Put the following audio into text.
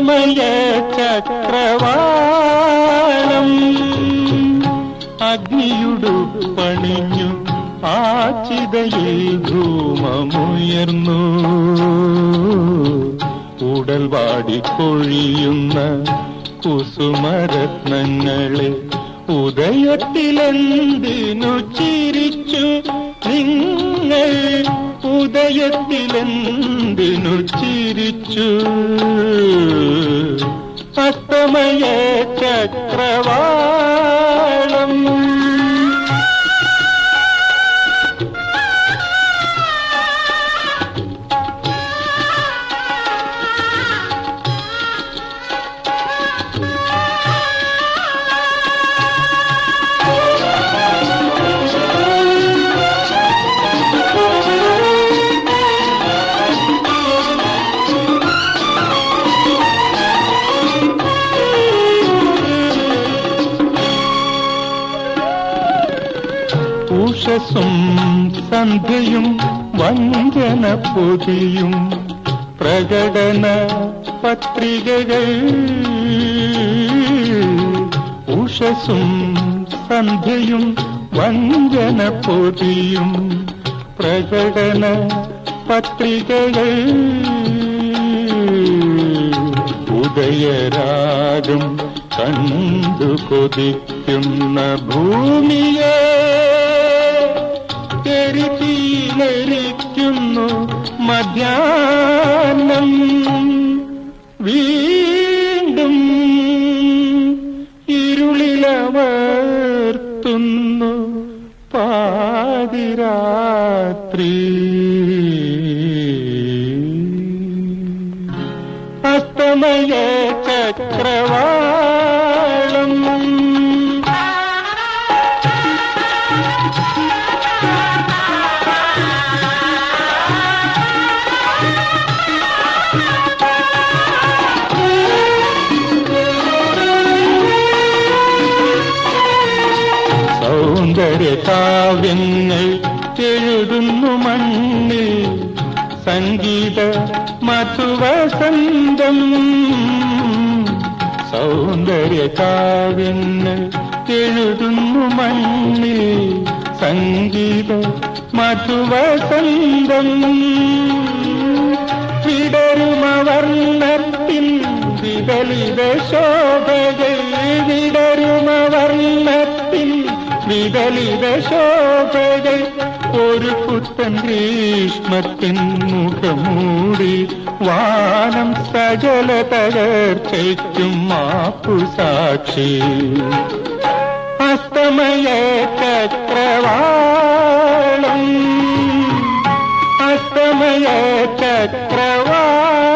അസ്തമയ ചക്രവാളം അഗ്നിയുടുപ്പണിഞ്ഞു ആചിതയിൽ ധൂമമുയർന്നു. ഉടൽ വാടിക്കൊഴിയുന്ന കുസുമരത്നങ്ങളെ ഉദയത്തിലെന്തിനു ചിരിച്ചു നിങ്ങൾ? ഉദയത്തിലെന്തിനു ചിരിച്ചു? അസ്തമയ ചക്രവാളം ഉഷസ്സും സന്ധ്യയും വഞ്ചന പൊതിയും പ്രകടന പത്രികകൾ. ഉഷസ്സും സന്ധ്യയും വഞ്ചന പൊതിയും പ്രകടന പത്രികകൾ. ഉദയരാഗം കണ്ടു കൊതിക്കുന്ന ഭൂമിയെ രിക്കുന്നു മധ്യാഹ്നം. വീണ്ടും ഇരുളിലമർത്തുന്നു പാതിരാത്രി. അസ്തമയ ചക്രവാളം കാവ്യങ്ങൾ എഴുതുന്നു മണ്ണിൽ സംഗീത മധുവസന്തം. സൗന്ദര്യ കാവ്യങ്ങൾ എഴുതുന്നു മണ്ണിൽ സംഗീത മധുവസന്തം. വിടരുമവർണ്ണത്തിൻ വിദലിത ശോഭകൾ. വിടരുമവർണ്ണത്തിൻ വിദലിത ശോഭകൾ. ഒരു പുത്തൻ ഗ്രീഷ്മത്തിൻ മുഖമൂടി വാനം സകല തകർച്ചയ്ക്കും മാപ്പുസാക്ഷി. അസ്തമയ ചക്രവാളം അസ്തമയ ചക്രവാളം.